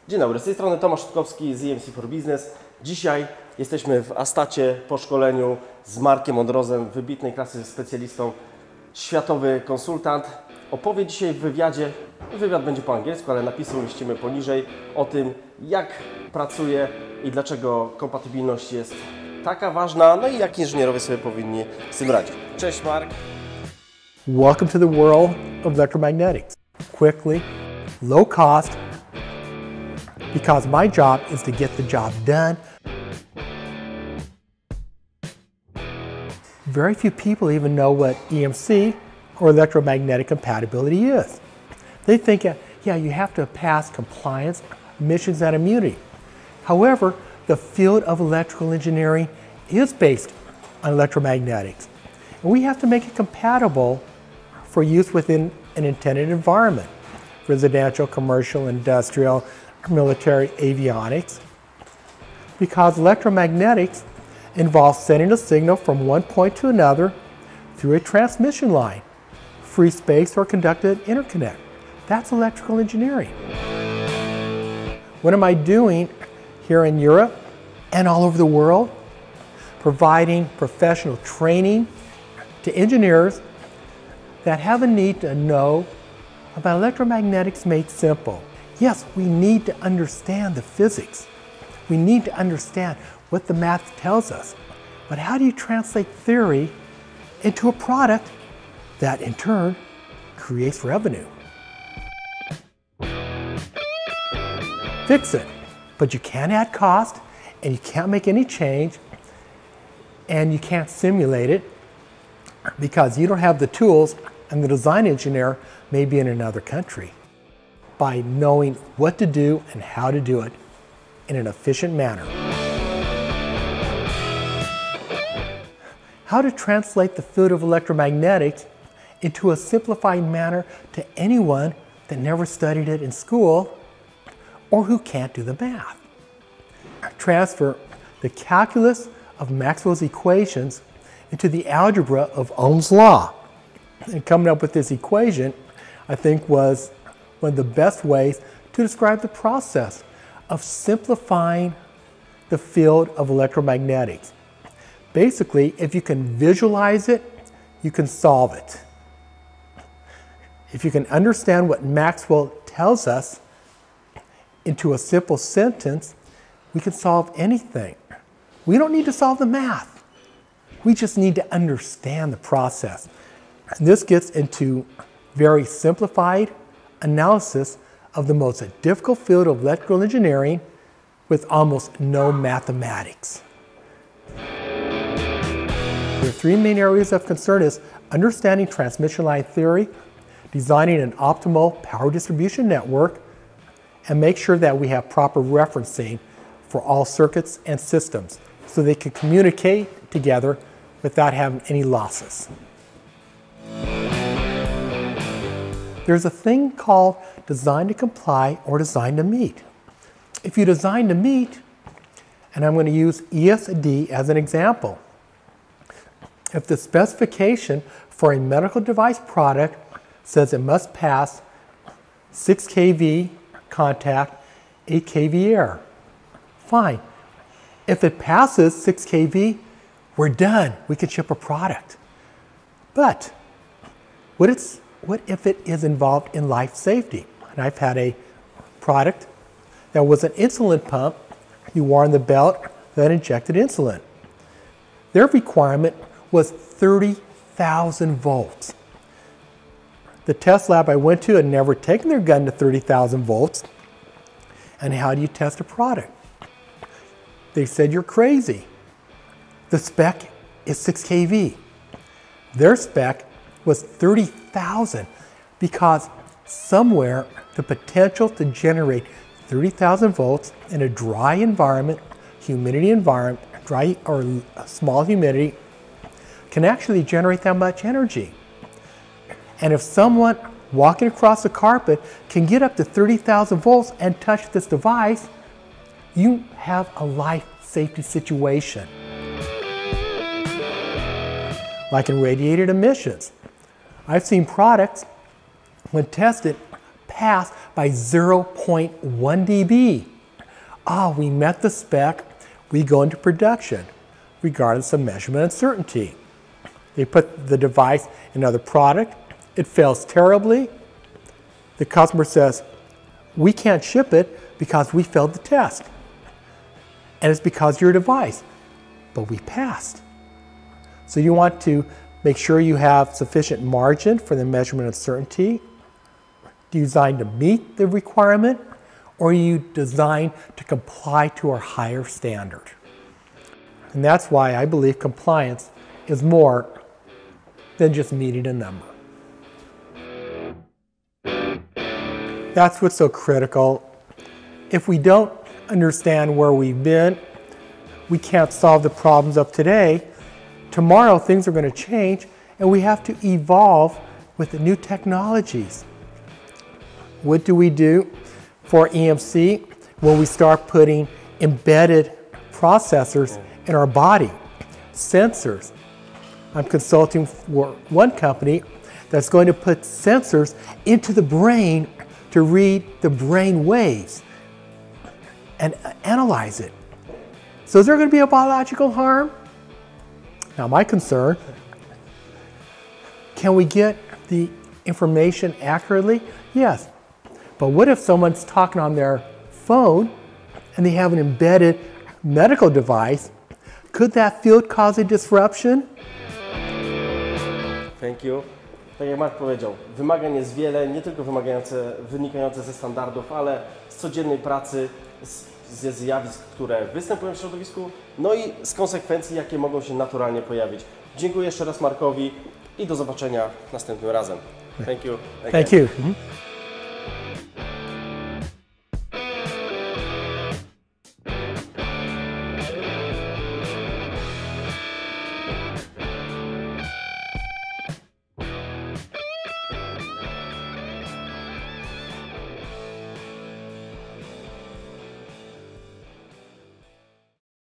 Dzień dobry, z tej strony Tomasz z EMC for Business. Dzisiaj jesteśmy w ASTA'cie po szkoleniu z Markiem Montrosem, wybitnej klasy specjalistą, światowy konsultant. Opowie dzisiaj w wywiadzie, wywiad będzie po angielsku, ale napisy umieścimy poniżej, o tym, jak pracuje i dlaczego kompatybilność jest taka ważna, no i jak inżynierowie sobie powinni z tym radzić. Cześć Mark. Welcome to the world of electromagnetics. Quickly, low cost, because my job is to get the job done. Very few people even know what EMC, or electromagnetic compatibility, is. They think, yeah, you have to pass compliance, emissions, and immunity. However, the field of electrical engineering is based on electromagnetics. And we have to make it compatible for use within an intended environment, residential, commercial, industrial, military, avionics, because electromagnetics involves sending a signal from one point to another through a transmission line, free space, or conducted interconnect. That's electrical engineering. What am I doing here in Europe and all over the world? Providing professional training to engineers that have a need to know about electromagnetics made simple. Yes, we need to understand the physics. We need to understand what the math tells us. But how do you translate theory into a product that in turn creates revenue? Fix it. But you can't add cost, and you can't make any change, and you can't simulate it because you don't have the tools, and the design engineer may be in another country. By knowing what to do and how to do it in an efficient manner. How to translate the field of electromagnetics into a simplified manner to anyone that never studied it in school or who can't do the math. Transfer the calculus of Maxwell's equations into the algebra of Ohm's law. And coming up with this equation, I think, was one of the best ways to describe the process of simplifying the field of electromagnetics. Basically, if you can visualize it, you can solve it. If you can understand what Maxwell tells us into a simple sentence, we can solve anything. We don't need to solve the math. We just need to understand the process. And this gets into very simplified analysis of the most difficult field of electrical engineering with almost no mathematics. There are three main areas of concern: is understanding transmission line theory, designing an optimal power distribution network, and make sure that we have proper referencing for all circuits and systems so they can communicate together without having any losses. There's a thing called design to comply or design to meet. If you design to meet, and I'm going to use ESD as an example, if the specification for a medical device product says it must pass 6 kV contact, 8 kV air, fine. If it passes 6 kV, we're done. We can ship a product. But what if it is involved in life safety? And I've had a product that was an insulin pump you wore on the belt that injected insulin. Their requirement was 30,000 volts. The test lab I went to had never taken their gun to 30,000 volts. And how do you test a product? They said, you're crazy. The spec is 6 kV. Their spec was 30,000 because somewhere the potential to generate 30,000 volts in a dry environment, humidity environment, dry or small humidity, can actually generate that much energy. And if someone walking across the carpet can get up to 30,000 volts and touch this device, you have a life safety situation. Like in radiated emissions. I've seen products, when tested, pass by 0.1 dB. Ah, we met the spec, we go into production, regardless of measurement uncertainty. They put the device in another product, it fails terribly. The customer says, we can't ship it because we failed the test. And it's because of your device, but we passed. So you want to make sure you have sufficient margin for the measurement uncertainty. Do you design to meet the requirement, or are you designed to comply to a higher standard? And that's why I believe compliance is more than just meeting a number. That's what's so critical. If we don't understand where we've been, we can't solve the problems of today. Tomorrow things are going to change, and we have to evolve with the new technologies. What do we do for EMC when we start putting embedded processors in our body, sensors? I'm consulting for one company that's going to put sensors into the brain to read the brain waves and analyze it. So is there going to be a biological harm? Now my concern, can we get the information accurately? Yes. But what if someone's talking on their phone and they have an embedded medical device? Could that field cause a disruption? Thank you. Tak jak Mark powiedział, wymagań jest wiele, nie tylko wynikające ze standardów, ale z codziennej pracy, ze zjawisk, które występują w środowisku, no i z konsekwencji, jakie mogą się naturalnie pojawić. Dziękuję jeszcze raz Markowi i do zobaczenia następnym razem. Thank you. Thank you.